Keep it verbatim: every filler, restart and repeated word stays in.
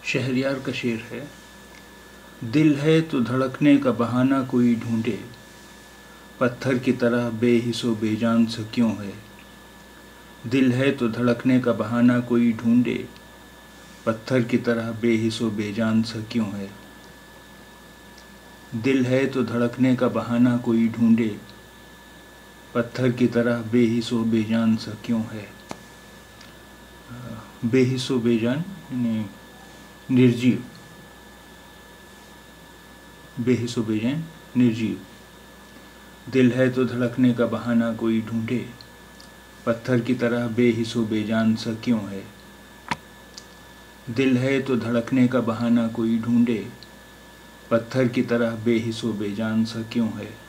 शहरयार का शेर है। दिल है तो धड़कने का बहाना कोई ढूंढे, पत्थर की तरह बेहिसो बेजान सा क्यों है। दिल है तो धड़कने का बहाना कोई ढूंढे, पत्थर की तरह बेहिसो बेजान सा क्यों है। दिल है तो धड़कने का बहाना कोई ढूंढे, पत्थर की तरह बेहिसो बेजान सा क्यों है। बेहिसो बेजान यानी निर्जीव, बेहिसो बेजान निर्जीव। दिल है तो धड़कने का बहाना कोई ढूंढे, पत्थर की तरह बेहिसो बेजान सा क्यों है। दिल है तो धड़कने का बहाना कोई ढूंढे, पत्थर की तरह बेहिसो बेजान सा क्यों है।